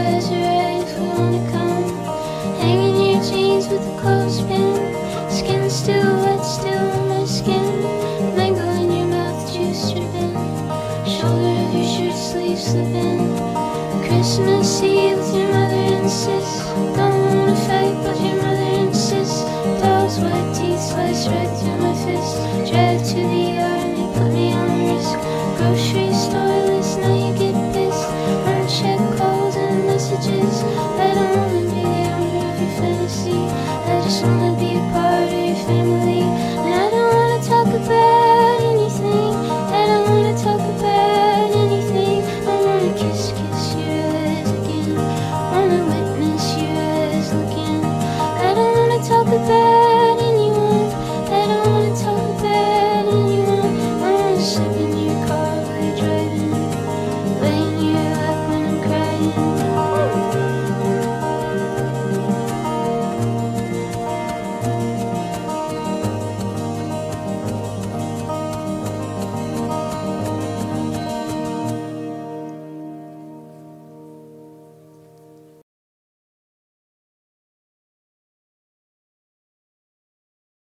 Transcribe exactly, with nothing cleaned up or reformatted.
boys are ready for one to come. Hanging your jeans with a clothespin. Skin still wet, still on my skin. Mango in your mouth, juice dripping. Shoulder of your shirt sleeve slipping. Christmas Eve with your mother and sis. Don't wanna fight, but your mother insists. Dog's white teeth slice right through my fist. Drag